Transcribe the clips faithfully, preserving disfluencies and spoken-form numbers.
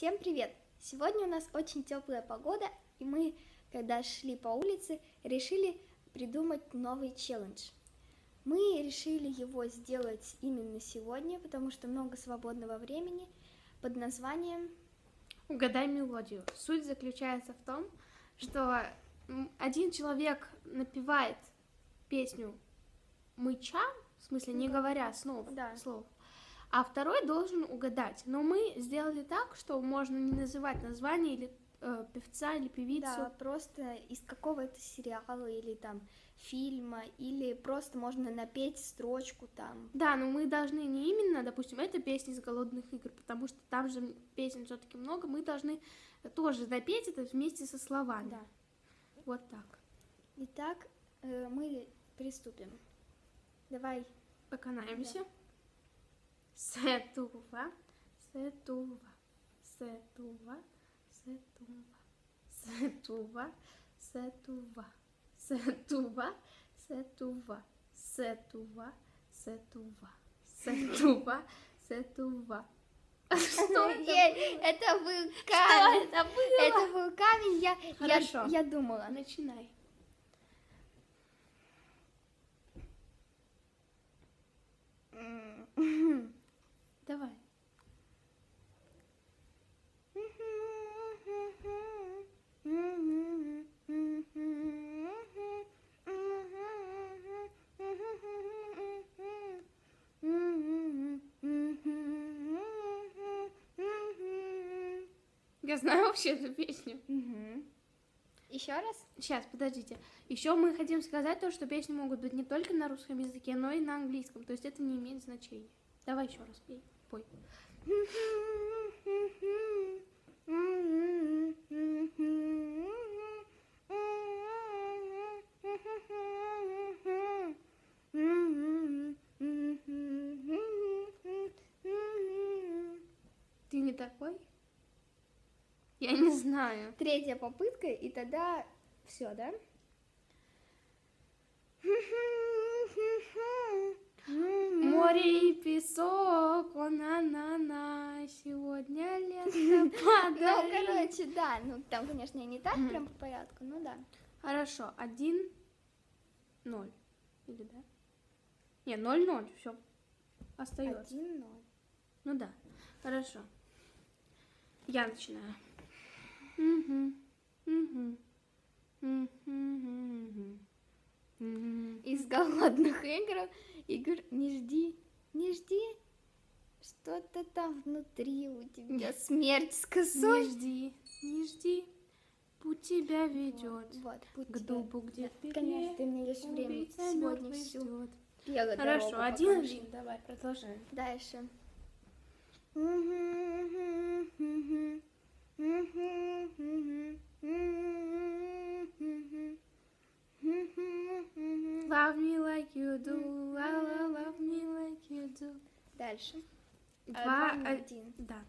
Всем привет! Сегодня у нас очень теплая погода, и мы, когда шли по улице, решили придумать новый челлендж. Мы решили его сделать именно сегодня, потому что много свободного времени, под названием «Угадай мелодию». Суть заключается в том, что один человек напевает песню мыча, в смысле не говоря слов, да. слов, а второй должен угадать. Но мы сделали так, что можно не называть название или э, певца или певицу. Да, просто из какого-то сериала или там фильма, или просто можно напеть строчку там. Да, но мы должны не именно, допустим, это песня из «Голодных игр», потому что там же песен все-таки много, мы должны тоже напеть это вместе со словами. Да. Вот так. Итак, э, мы приступим. Давай. Поканаемся. Да. Сетува, сетува, сетува, сетува, сетува, сетува, сетува, сетува, сетува, сетува, сетува, сетува. Что это был камень. Что это было? Это был камень. Я, Хорошо. я, я думала. Начинай. Давай. Я знаю вообще эту песню. Угу. Еще раз? Сейчас, подождите. Еще мы хотим сказать то, что песни могут быть не только на русском языке, но и на английском. То есть это не имеет значения. Давай еще раз пей. Пой. Ты не такой? Я не знаю. Третья попытка, и тогда все, да? Море и песок, о на-на-на, сегодня лето подарил. Ну, короче, да, ну там, конечно, не так прям по порядку, ну да. Хорошо, один, ноль, или да? Не, ноль, ноль, все, остается. Один, ноль. Ну да, хорошо. Я начинаю. Из голодных игр, игр не жди, не жди, что-то там внутри у тебя смерть с косой. Не жди, не жди, путь тебя ведет вот, вот, к дубу, где впереди. Конечно, ты мне есть время сегодня всю. Хорошо, один, один, давай, продолжаем. Дальше. Love me like you do, I love me like you do. Дальше. Два, Два, один. Да.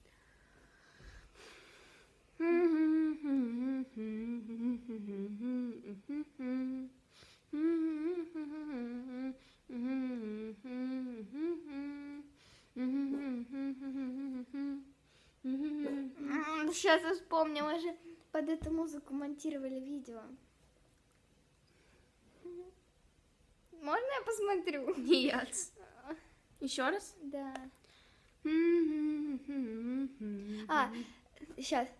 Сейчас я вспомнила же, под эту музыку монтировали видео. Можно я посмотрю? Нет. Еще раз? Да. А, сейчас.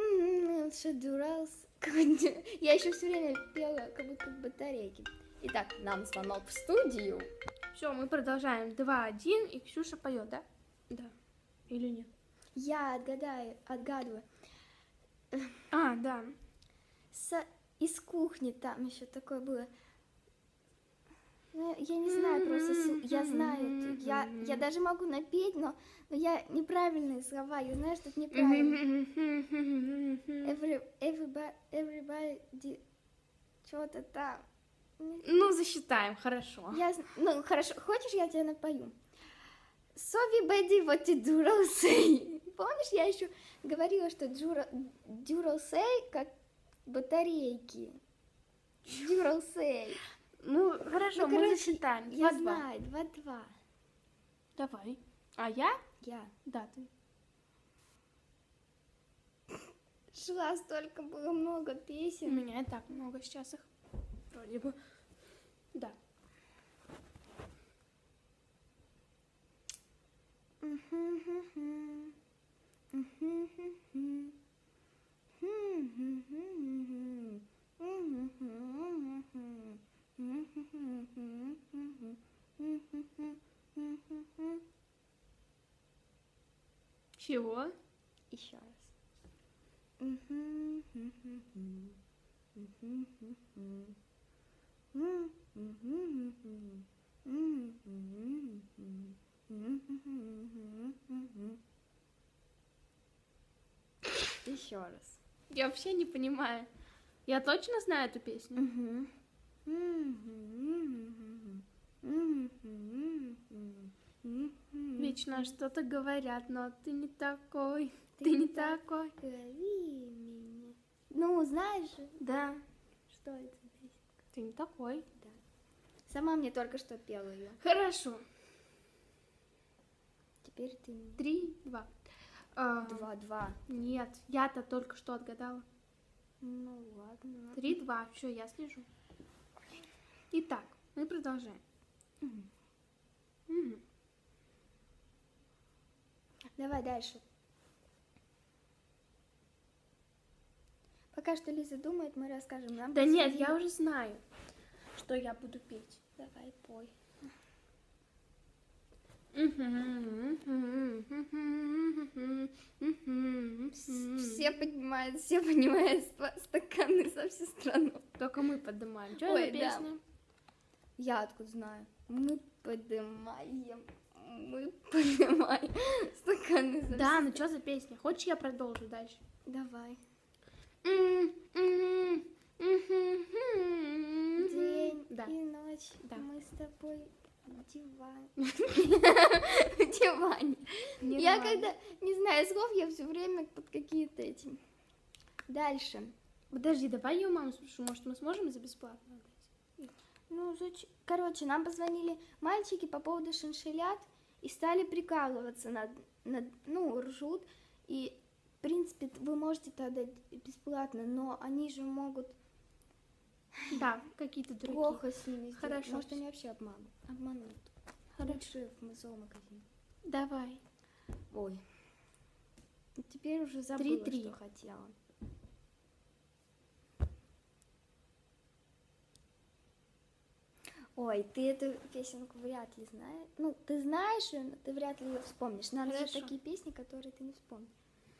Я еще все время пела, как будто в батарейке. Итак, нам звонок в студию. Все, мы продолжаем. Два, один, и Ксюша поет, да? Да. Или нет? Я отгадаю, отгадываю. А, да. С... Из кухни там еще такое было. Ну, я не знаю, просто я знаю, я, я даже могу напеть, но, но я неправильные слова, я знаю, что это неправильно. Every, everybody, everybody, что-то там. Ну, засчитаем, хорошо. Я, ну, хорошо, хочешь, я тебя напою? Сови бэди вот и Duracell. Помнишь, я еще говорила, что Duracell как батарейки. Duracell. Ну, хорошо, ну, мы короче, засчитаем. Я два, знаю, два-два. Давай. А я? Я. Да, ты. шла, столько было много У песен. меня и так много сейчас их. Вроде бы. Да. Чего? Еще раз. Еще раз. Я вообще не понимаю. Я точно знаю эту песню? Вечно что-то говорят, но ты не такой, ты, Ты не не такой. Лови меня. Ну, знаешь же, Да, что это за песня? ты не такой. Да. Сама мне только что пела ее. Хорошо. Теперь ты мне. Три, два. А, Два-два. Нет, я-то только что отгадала. Ну ладно. Три, два. Все, я слежу. Итак, мы продолжаем. Мгм. Мгм. Давай дальше. Пока что Лиза думает, мы расскажем. Нам Да нет, посвятили- я уже знаю, что я буду петь. Давай, пой. Все поднимают, все поднимают ста- стаканы со всей страны. Только мы поднимаем. Что Ой, это да. песня? Я откуда знаю? Мы поднимаем, мы поднимаем стаканы со Да, всей ну что за песня? Хочешь, я продолжу дальше? страны. Давай. День Да. и ночь, Да. мы с тобой в диване. В диване. Не Я нормально. когда не знаю слов, я все время под какие-то эти. Дальше. Подожди, давай я у мамы спрошу, может, мы сможем за бесплатно отдать? Ну, зач- короче, нам позвонили мальчики по поводу шиншиллят и стали прикалываться над, над, ну, ржут. И, в принципе, вы можете это отдать бесплатно, но они же могут Да, какие-то другие. плохо с ними сделать. Хорошо. Может, они вообще обманут. Обманут. Лучше в зоомагазине. Давай. Ой. Теперь уже забыла, Три-три. что хотела. Ой, ты эту песенку вряд ли знаешь. Ну, ты знаешь ее, но ты вряд ли ее вспомнишь. Надо же Хорошо. такие песни, которые ты не вспомнишь.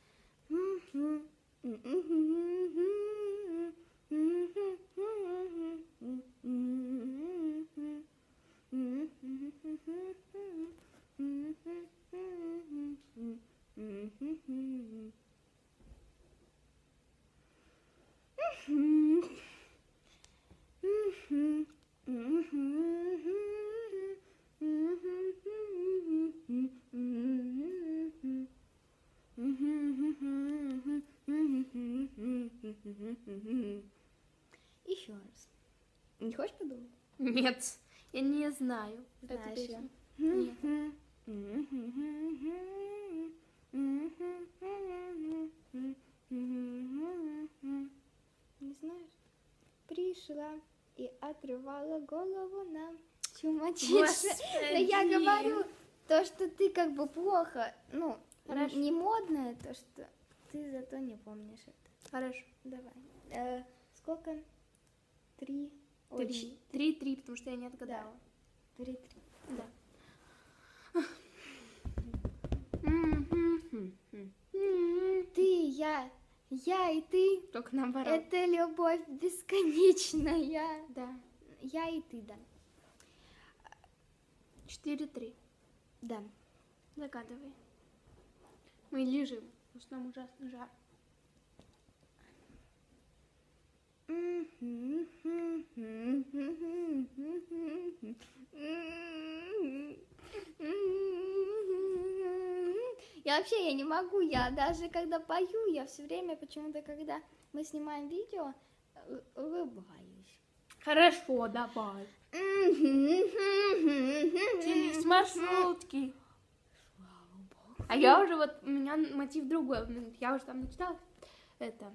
Еще раз. Не хочешь подумать? Нет, я не знаю эту Знаешь песню. её? Нет. Не знаешь? Пришла и отрывала голову нам чумачица. Но я Господи. говорю, то, что ты как бы плохо, ну, Хорошо. не модное, то, что ты зато не помнишь это. Хорошо. Давай. Э, сколько? Три. Ой, Три. Три-три, потому что я не отгадала. Три, три. Да. Ты, я, я и ты. Только наоборот. Это любовь бесконечная. Да. Я и ты, да. Четыре-три. Да. Загадывай. Мы лежим, потому что нам ужасно жарко. Я вообще я не могу, я даже когда пою, я все время почему-то, когда мы снимаем видео, э, улыбаюсь. Хорошо, давай. Через маршрутки. А я уже вот, у меня мотив другой. Я уже там начитала. это...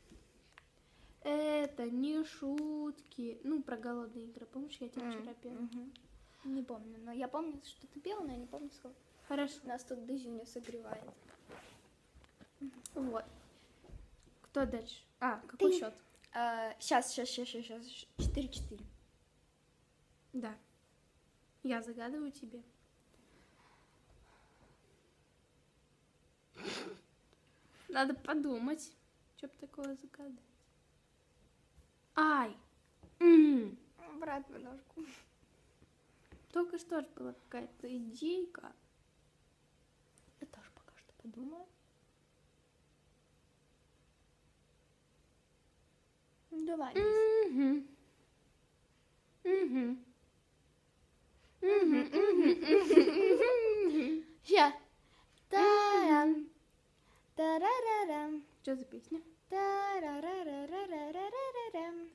Это не шутки. Ну, про голодные игры. Помнишь, я тебе вчера пела? Мгм. Не помню, но я помню, что ты пела, но я не помню, сколько. Хорошо. Нас тут Дызюня согревает. Вот. Кто дальше? А, какой Ты. счет? Сейчас, сейчас, сейчас, сейчас, сейчас. четыре-четыре. Да. Я загадываю тебе. Надо подумать, что бы такое загадать. Ай! М. Брат, ножку. Только что же была какая-то идейка. Я тоже пока что подумаю. Ну, давай. Мгм. Мгм. Мгм, мгм, мгм. Ща. Тарам. Тарарарам. Что за песня? Тарарарарарарарарарам.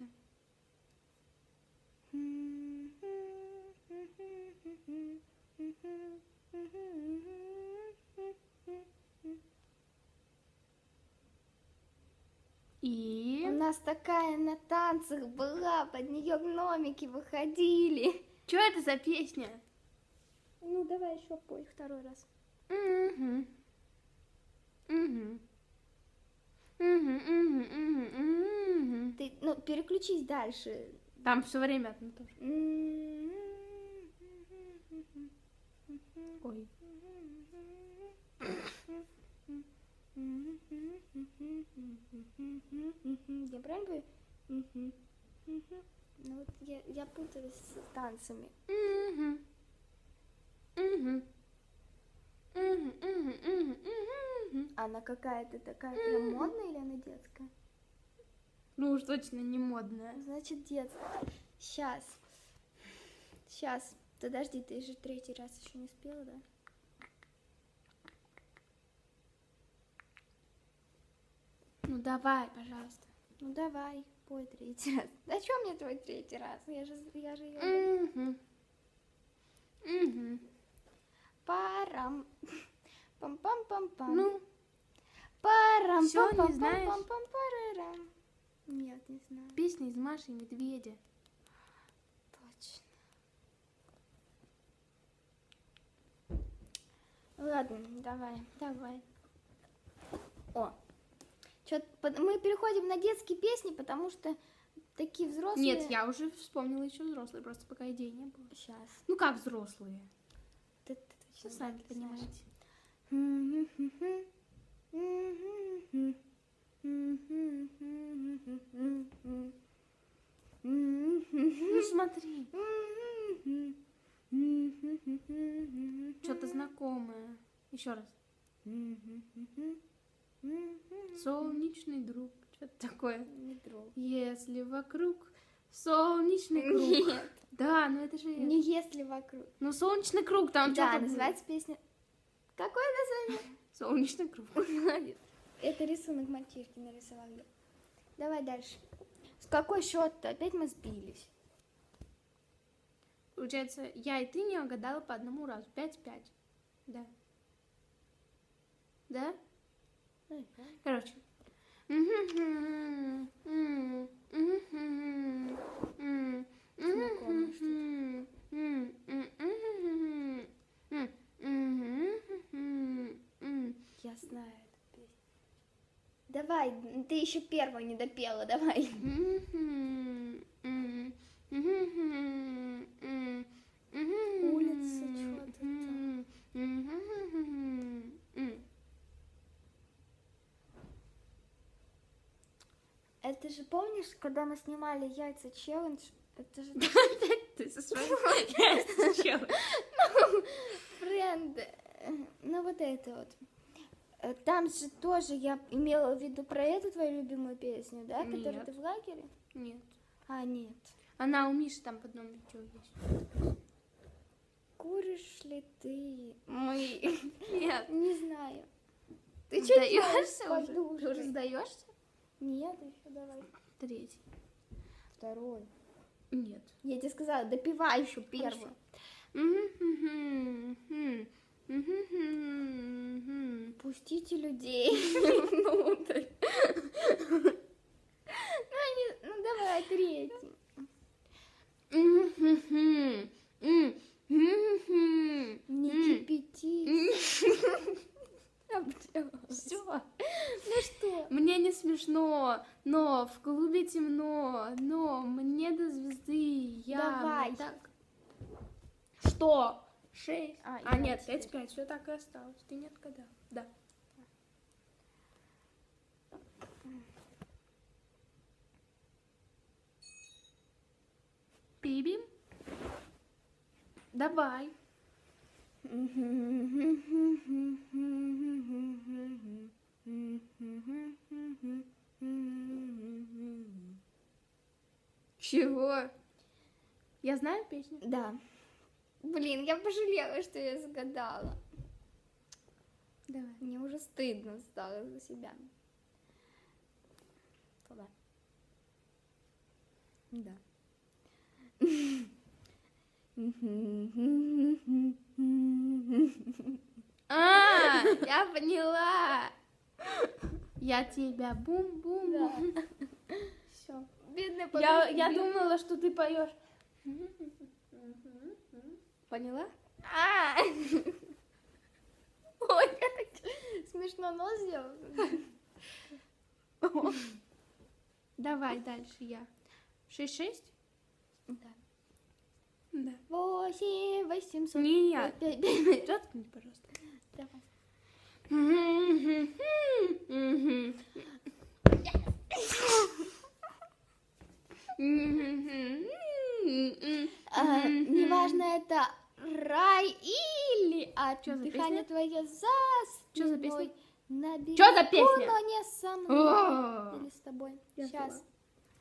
И... У нас такая на танцах была, под нее гномики выходили. Что это за песня? Ну, давай еще пой второй раз. Мгм. Мгм. Мгм, мгм, мгм, мгм. Ты, ну, переключись дальше. Там все время одно и то же. Ой. Я правильно говорю? Ну вот я, я путаюсь с танцами. Мгм. Мгм. Мгм, мгм, мгм, мгм. Она какая-то такая прям модная или она детская? Ну уж точно не модная. Значит, детская. Сейчас. Сейчас. Подожди, ты же третий раз еще не спела, да? Ну давай, пожалуйста. Ну давай, пой третий раз. Да что мне твой третий раз? Я же, я же ее... Мгм. Мгм. Парам. Пам-пам-пам-пам. Ну, Парам. всё, не пам-пам, знаешь? пам-пам, парарам. Нет, не знаю. песня из Маши и Медведя. Точно. Ладно, давай, давай. О, чё, мы переходим на детские песни, потому что такие взрослые... Нет, я уже вспомнила еще взрослые, просто пока идей не было. Сейчас. Ну как взрослые? Ты, ты точно Вы сами знаешь. понимаете. Ну смотри, что-то знакомое. Еще раз. Солнечный друг. Что-то такое. Не трогай. Если вокруг солнечный круг. Нет, Да, ну это же... не если вокруг. Ну солнечный круг, там Да, что-то было. называется песня... Какое название? Солнечный круг. Молодец. Это рисунок мальчишки нарисовал я. Давай дальше. С какой счет-то? Опять мы сбились. Получается, я и ты не угадала по одному разу. Пять-пять. Да. Да? Короче. Знакомое Я знаю эту песню. Давай, ты еще первая не допела, давай. Улица, что-то там. Это же, помнишь, когда мы снимали яйца челлендж? Это же Ты со своим яйцем. френд. Ну вот это вот. Э, Там же тоже я имела в виду про эту твою любимую песню, да? Которую Нет. ты в лагере? Нет. А, нет. Она у Миши там в одном видео есть. Куришь ли ты? Мы. Нет. Не знаю. Ты что Сдаешься делаешь с уже? подушкой? Ты уже сдаешься? Нет, еще давай. Третий. Второй. Нет. Я тебе сказала, допивай еще первую. Пустите людей внутрь. Все. Ну что? Мне не смешно, но в клубе темно, но мне до звезды я... Давай. Так... Что? Шесть? А, А, я нет, теперь. пять, пять, все так и осталось. Ты не отгадал. Да. Биби? Давай. Чего? Я знаю песню? Да. Блин, я пожалела, что я загадала. Давай. Мне уже стыдно стало за себя. Туда. Да. А, я поняла. Я тебя бум-бум. Да. Все. Бедная Я, подружка. я думала, что ты поешь. Поняла? А! Ой, как смешно нос сделал. Давай дальше я. Шесть-шесть? Да. Да. Восемь, восемьсот. Нет. Пять, пять, пять. Заткнись, пожалуйста. Давай. А, неважно, это рай или ад. Чё за Дыхание песня? твое за Чё за спиной. песня? На берегу, Чё за песня? но не со мной. О! Или с тобой. Я Сейчас. забыла.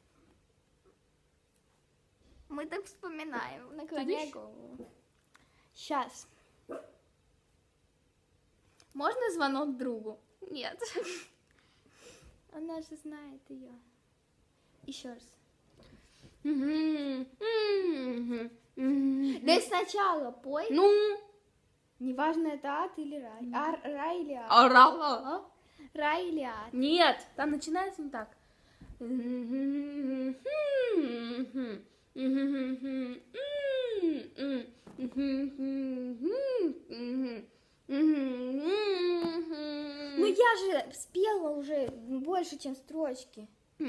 Мы так вспоминаем. Наклоняй Видишь? голову. Сейчас. Можно звонок другу? Нет. Она же знает ее. Еще раз. Да сначала пой. Ну? Неважно, это ад или рай. А, рай или ад. Орала. Рай или ад. Нет, там начинается не так. Ну я же спела уже больше, чем строчки.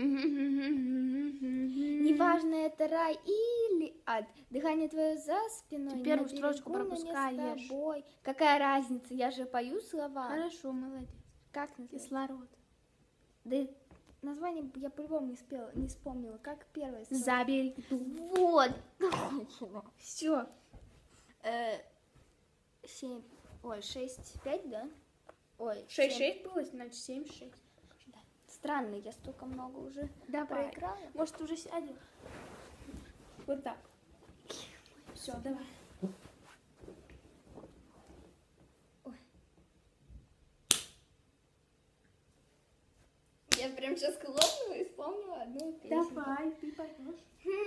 Неважно, это рай или ад. Дыхание твое за спиной. Ты первую на берегу, строчку но не с пропускаешь. тобой. Какая разница? Я же пою слова. Хорошо, молодец. Как называется? Кислород. Да и название я по-любому не спела, не вспомнила. Как первое слово? Забери. Вот. Все. Э, Семь. Ой, шесть, пять, да? Ой, Шесть, семь. шесть было, значит семь, шесть. Да. Странно, я столько много уже Давай. проиграла. Может, уже сядем? Вот так. Все, давай. Я прям сейчас хлопнула и вспомнила одну песню. Давай, ты пойдешь.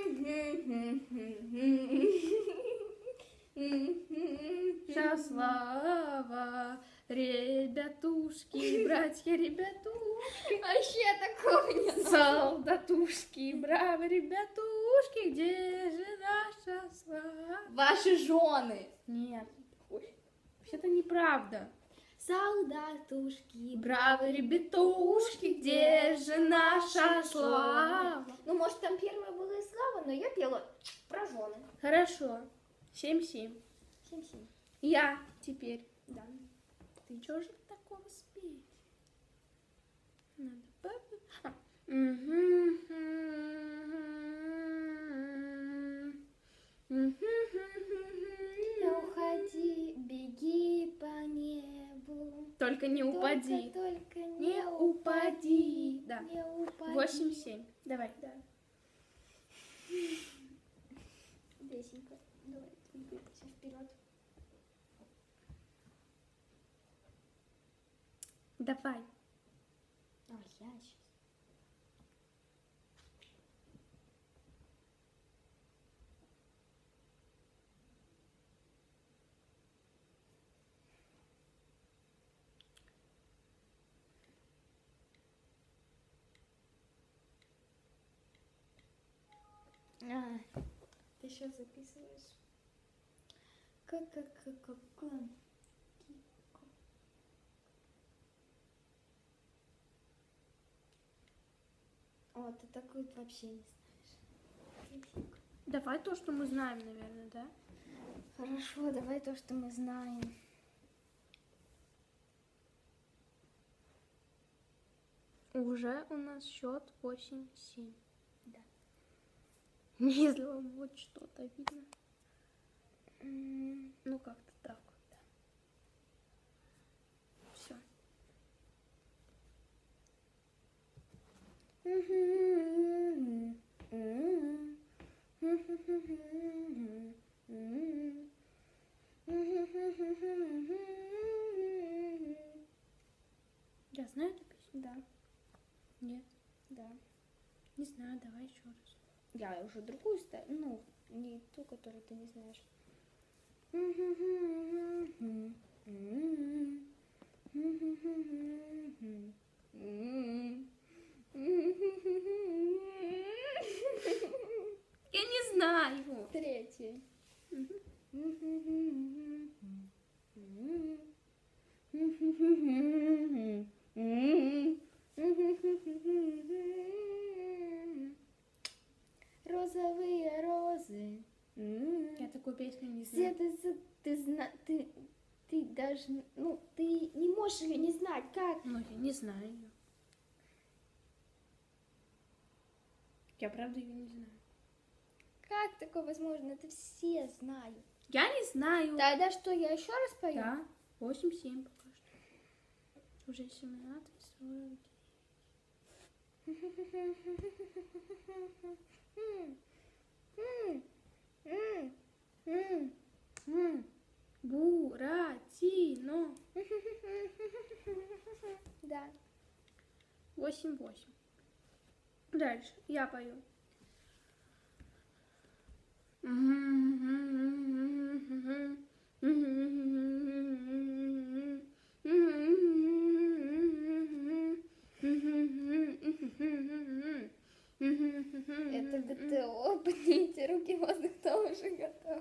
Слава, ребятушки, братья, ребятушки, Вообще такого нет. солдатушки, бравые ребятушки, где же наша слава? Ваши жены. Нет, ой, вообще-то неправда. Солдатушки. Бравые ребятушки, где же наша слава? Ну, может, там первая была и слава, но я пела про жены. Хорошо, семь-семь. Семь-семь. Я теперь. Да. Ты чё же такого спеть? Надо папа. А. Мгм. Не уходи, беги по небу. Только не упади. Только, только не, Не упади. упади. Да. Не упади. Восемь-семь. Давай, да. Весенько. Давай, двигайся вперед. Давай. А, я сейчас. А, ты сейчас записываешь? Как, как, как, как, как? О, ты такой вообще не знаешь. Давай то, что мы знаем, наверное, да? Хорошо, давай то, что мы знаем. Уже у нас счет восемь-семь. Да. Если вам вот что-то видно. М, Ну, как-то так, да. Все. Я знаю эту песню? Да, Нет. да. Не знаю, давай еще раз. Я уже другую ставлю, ну, не ту, которую ты не знаешь. Я не знаю. Третий. Розовые розы. Я такую песню не Все знаю. ты, ты, ты, зна- ты, ты даже, ну, ты не можешь ее не знать, как? Ну, я не знаю ее. Я правда ее не знаю. Как такое возможно? Это все знают. Я не знаю. Тогда что, я еще раз пою? Да, восемь-семь пока что. Уже семнадцать сорок девять. Буратино. Да. восемь-восемь. Дальше я пою. Это ГТО, поднимите руки, воздух тоже готов.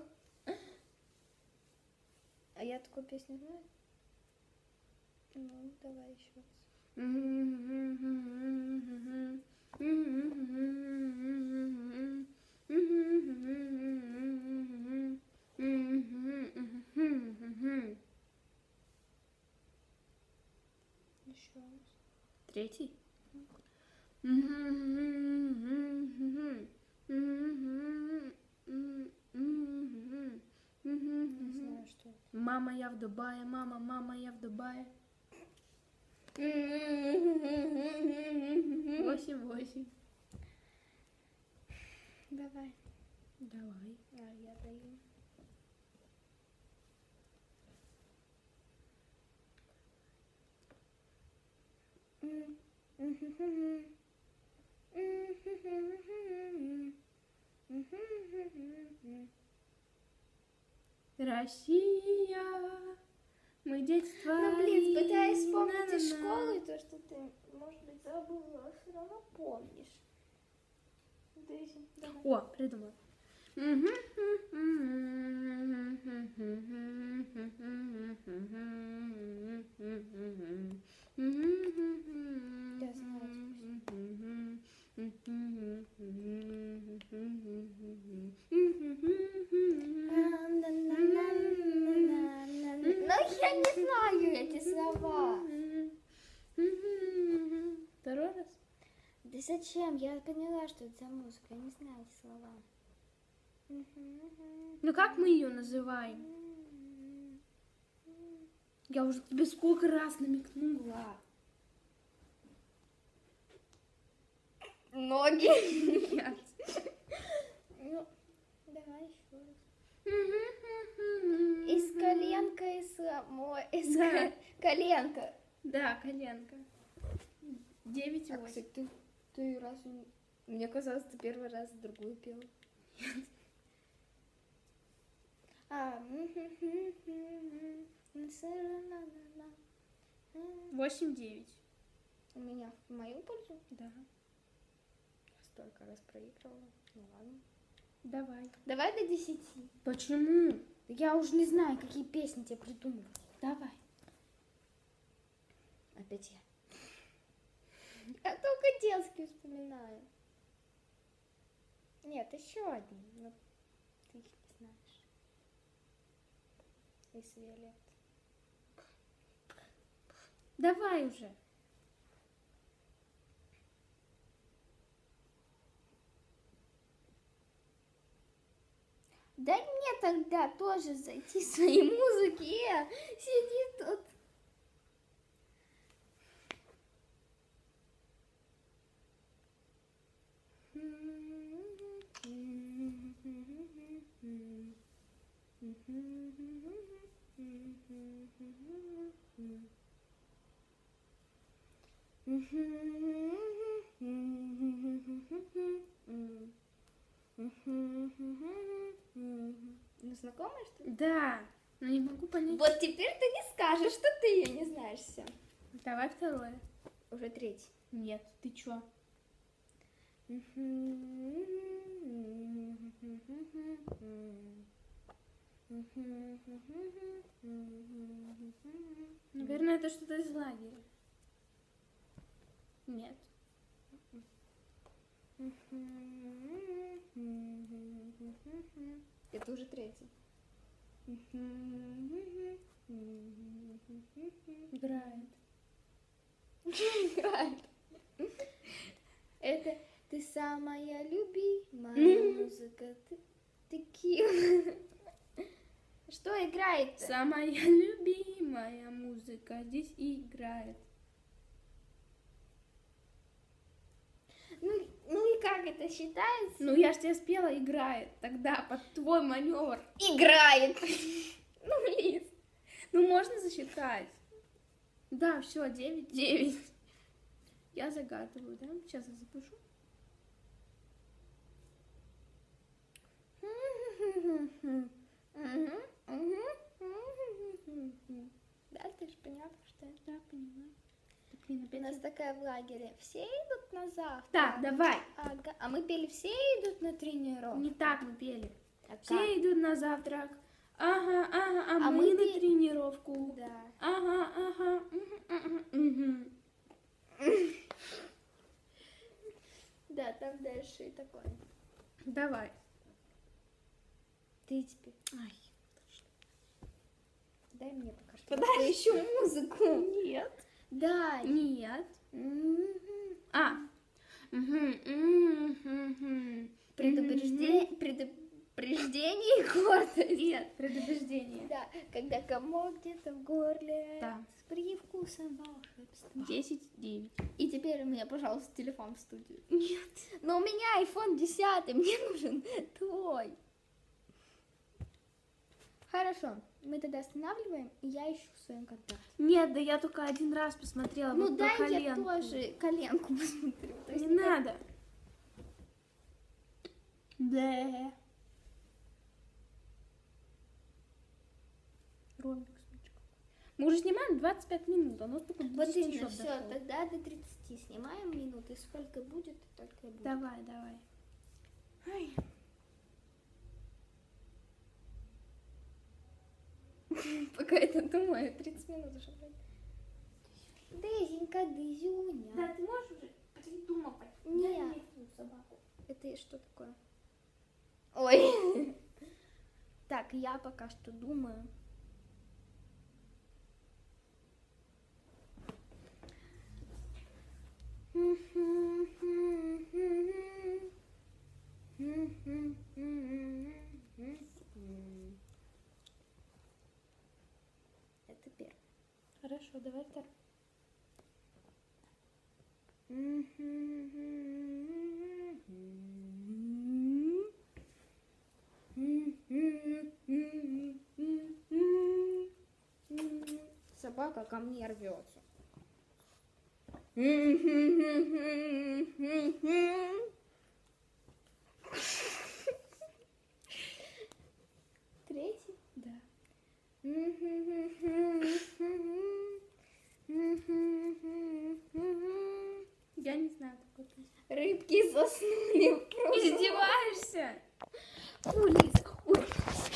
А я такую песню знаю? Ну, давай еще раз. Еще раз. Третий. Не знаю, что это. Мама, я в Дубае, мама, мама, я в Дубае. Восемь-восемь. Давай. Давай. А, я даю. Россия, мы детство. Ну, блин, пытаюсь и вспомнить из на-на-на. школы то, что ты, может быть, забыла, а все равно помнишь. Дейзи, давай. О, придумала. Я знаю Но я не знаю эти слова. Второй раз? Да зачем? Я поняла, что это за музыка. Я не знаю эти слова. Ну как мы ее называем? Я уже тебе сколько раз намекнула. Ноги. Нет. Ну, давай еще раз. Из коленка, из самой, из Да. ко- коленка. Да, коленка. Девять А, восемь. кстати, ты, ты разве... не- Мне казалось, ты первый раз другую пела. А, Восемь девять. у меня в мою пользу Да. столько раз проигрывала. Ну ладно. Давай. Давай до десяти. Почему? Я уже не знаю, какие песни тебе придумывать. Давай. Опять я. Я только детский вспоминаю. Нет, еще одни, но ты их не знаешь. Из Виолетты. Давай уже. Дай мне тогда тоже зайти в свои музыки. Э, сиди тут. Ну, знакомая, что ли? Да, но не могу понять. Вот теперь ты не скажешь, что ты ее не знаешь все. Давай второе. Уже третий. Нет, ты чё? Наверное, это что-то из лагеря. Нет. Это уже третий. Играет. Играет. Это ты самая любимая Ну. музыка. Ты, ты ким? Что играет? Самая любимая музыка здесь играет. Ну, ну и как это считается? Ну, я ж тебе спела играет. Тогда под твой маневр. Играет. Ну, Лиз. Ну, можно засчитать. Да, все, девять девять. Я загадываю, да? Сейчас я запишу. Да, ты же поняла, что это. Да, понимаю. Да, блин, У опять нас такая в лагере. Все идут на завтрак. Так, давай. Ага. А мы пели, все идут на тренировку. Не так мы пели. А как? Все идут на завтрак. Ага, ага, а, А мы, мы на пе- тренировку. Да. Ага, ага. Мгм, мгм, мгм. Да, там дальше и такое. Давай. Ты теперь. Ай. Дай мне пока что. Подожди. Еще музыку. Нет. Дай. Нет. Мгм. А. Мгм, мгм, мгм. Предупреждение, предупреждение и гордость. Нет, предупреждение. Да, когда комок где-то в горле. Да. С привкусом волшебства. Десять девять. И теперь у меня, пожалуйста, телефон в студию. Нет. Но у меня айфон десять, мне нужен твой. Хорошо, мы тогда останавливаем, и я ищу свой контакт. Нет, да я только один раз посмотрела. Ну вот про дай я коленку. тоже коленку посмотрю. То есть Не надо. Да. Ромик, смычка. Мы уже снимаем двадцать пять минут, а у нас только Вот десять именно, счет все, дошел. тогда до тридцати снимаем минуты, сколько будет, только и будет. Давай, давай. Ай. Пока это думаю, тридцать минут уже. Дезенька, Дезюня. Да, ты можешь уже придумывать? Нет. Дай мне твою собаку. Это что такое? Ой. Так, я пока что думаю. Это первое. Хорошо, давай второй. Собака ко мне рвется. Третий? Да. Я не знаю такой песни. Рыбки заснули в прошлом. Издеваешься? Фу, Лиз, ой.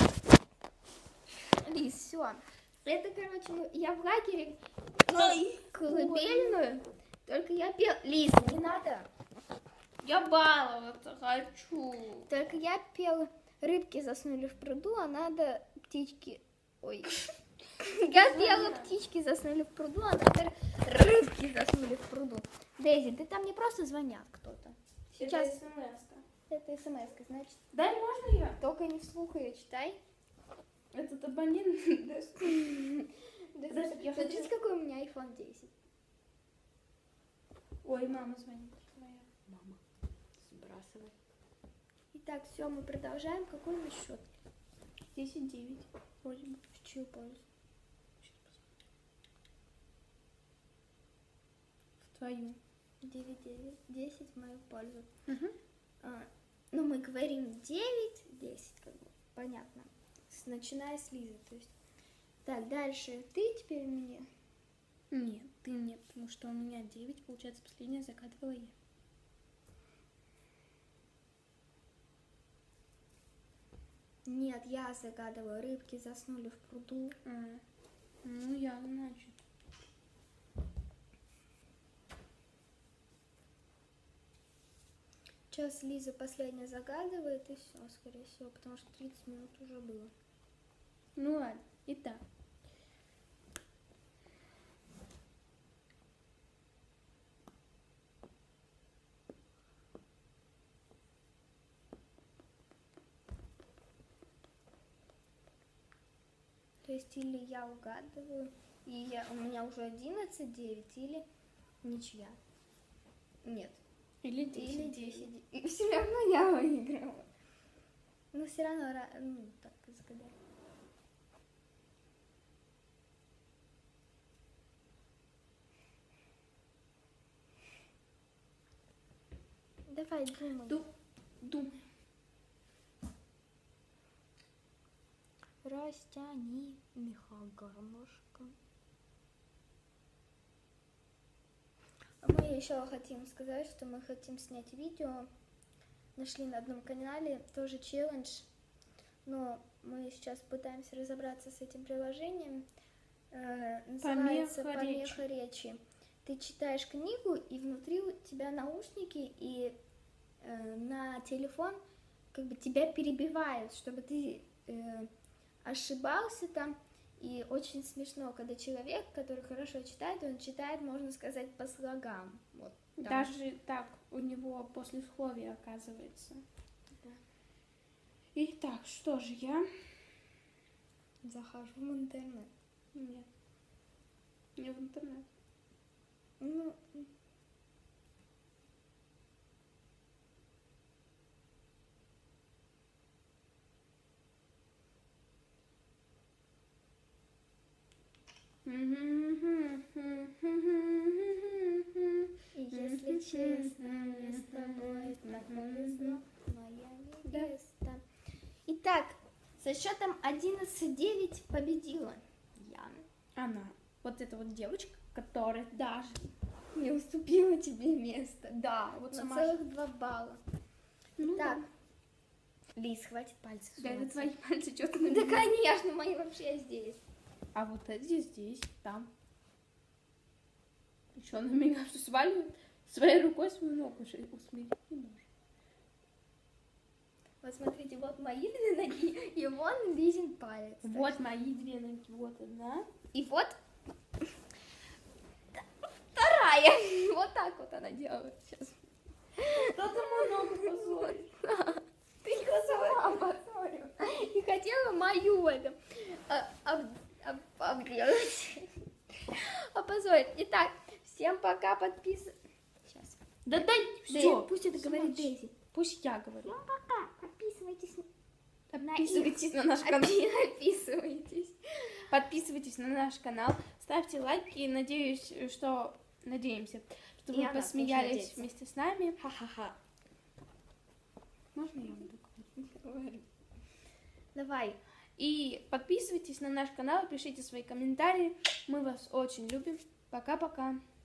Лиз, все. Это, короче, мы- я в лагере Ой, колыбельную, только Только я пела... Лиз, не надо. Я баловаться хочу. Только я пела, рыбки заснули в пруду, а надо птички... Ой. Я пела, птички заснули в пруду, а надо рыбки заснули в пруду. Дейзи, ты там не просто звонят кто-то. Сейчас... Это смс-ка. Это смс-ка, значит. Дай, можно я? Только не вслух ее читай. Этот абонент. Подожди, я Смотрите, хочу... какой у меня айфон десять. Ой, мама звонит. Моя. Мама, сбрасывай. Итак, все, мы продолжаем. Какой у нас счет? десять девять. Вроде бы. В чью пользу? В твою. девять девять, десять в мою пользу. Угу. А, ну, мы говорим девять десять, как бы, понятно. С- начиная с Лизы, то есть. Так, дальше. Ты теперь мне. Нет, ты мне, потому что у меня девять, получается, последняя загадывала я. Нет, я загадываю. Рыбки заснули в пруду. А, ну, я, значит. Сейчас Лиза последняя загадывает, и все, скорее всего, потому что тридцать минут уже было. Ну ладно, итак. То есть или я угадываю, и я, у меня уже одиннадцать девять, или ничья. Нет. Или Или десять. десять. И все равно я выиграла. Но все равно, ра- ну, так загадать. Давай, думай. Ду- Думай. Растяни меха гармошка. Мы еще хотим сказать, что мы хотим снять видео. Нашли на одном канале тоже челлендж. Но мы сейчас пытаемся разобраться с этим приложением. Э, называется Помеха «Помеха речи». Ты читаешь книгу, и внутри у тебя наушники, и э, на телефон как бы тебя перебивают, чтобы ты э, ошибался там. И очень смешно, когда человек, который хорошо читает, он читает, можно сказать, по слогам. Вот там. Даже так у него послесловие оказывается. Да. Итак, что же я? Захожу в интернет. Нет. Не в интернет. Ну, и если честно, мне с тобой так повезло, моя невеста. Итак, со счетом одиннадцать девять победила Яна. Она. Вот эта вот девочка, которая даже... Не уступила тебе место. Да, вот На сама... целых два балла. Ну, Так, Лиз, хватит пальцев да, это суваться. твои пальцы что-то Да, конечно, мои вообще здесь. А вот эти здесь, там. Еще на меня что сваливает? Своей рукой свою ногу уже усмирить не может. Вот смотрите, вот мои две ноги, и вон Лизин палец. Вот мои две ноги, вот одна. И вот вторая. Вот так вот она делает сейчас. Кто-то мою ногу позорит. Ты ее сама позорила. И хотела мою это а, об- об- обрезать. Опозорить. Итак, всем пока, подписывайтесь. Сейчас. Да дай, Все, все. пусть это говорит Дейзи. Пусть я говорю. Всем пока. Подписывайтесь. на- Подписывайтесь на наш канал. Подписывайтесь. Подписывайтесь на наш канал, ставьте лайки. Надеюсь, что... Надеемся, что И вы она тоже посмеялись надеется. вместе с нами. Ха-ха-ха. Можно я буду говорить? Давай. И подписывайтесь на наш канал, пишите свои комментарии. Мы вас очень любим. Пока-пока.